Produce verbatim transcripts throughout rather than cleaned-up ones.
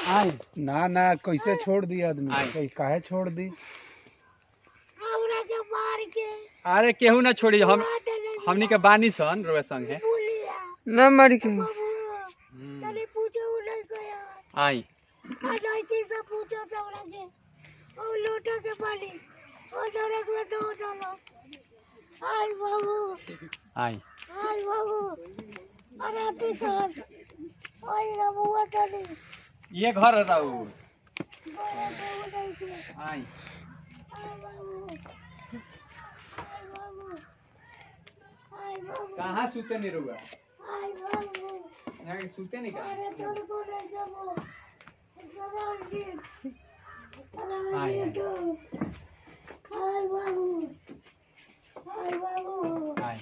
आई ना ना कैसे छोड़ दी आदमी कहीं काहे छोड़ दी हमरा के मार के अरे केहू ना छोड़ी हम हमनी के बानी सन रोए संग है ना मार के तने पूछो नहीं गया आई नहीं थी सब पूछो हमरा के ओ लोटा के पानी ओ डरक में दो डालो आई बाबू आई आई बाबू अरे ती कर ओए रे बुआ तनी ये घर है राउर आई कहाँ सूते नहीं रुआ यहाँ के सूते नहीं कहाँ आई आई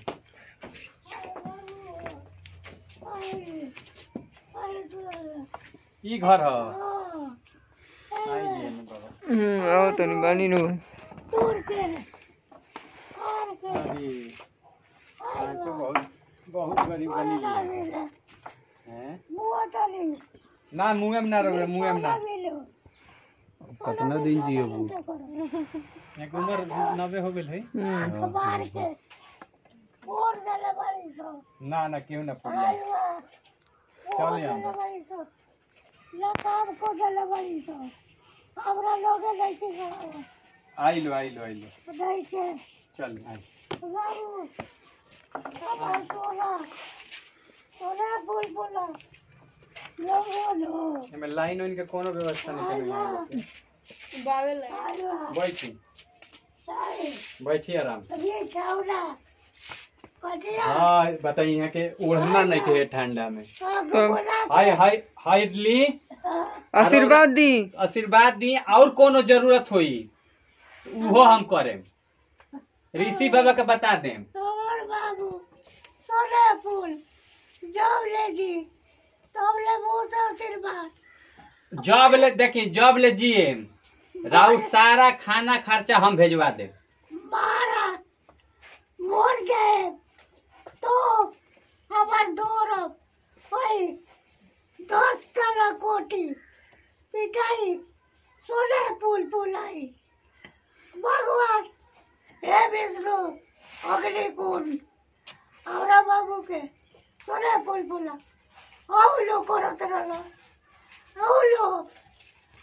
ई घर है आई जी न बाबा हम्म आओ तनी बानी नु तोड़ के और के अरे पांचों बहुत बहुत गरीब बनी है हैं मुआ तनी ना मुंह में ना रहे मुंह में ना कितना दिन जियो एक उम्र नब्बे हो गेल है मार के और दले बड़ी सो ना ना क्यों ना पड़ी चल यहाँ ना काम को दले बड़ी सो हमरा लोगे नहीं के आई लो आई लो आई लो नहीं के चल आई बाबू अब सोना सोना फूल फूला लो लो हमें लाइन वाइन के कोनो व्यवस्था नहीं करनी है बावेल बैठी बैठी आराम से ये छावना हाँ बताइए यहाँ के ओढ़ना नहीं के ठंडा में हाय हाय हाय ली आशीर्वाद दी आशीर्वाद दी और कोनो जरूरत होई वो हम करें ऋषि बाबा के बता दें बाबू सोना फूल जब ले जी तब ले मुँह से आशीर्वाद जब ले देखिए जब ले जिए राउत सारा खाना खर्चा हम भेजवा दे मारा मोर गए तो हमार दौर वही दस तरह कोटी पिटाई सोने फूल फूलाई भगवान हे विष्णु अग्निकुंड हमरा बाबू के सोने फूल फूला औ लो करत रहला औ लो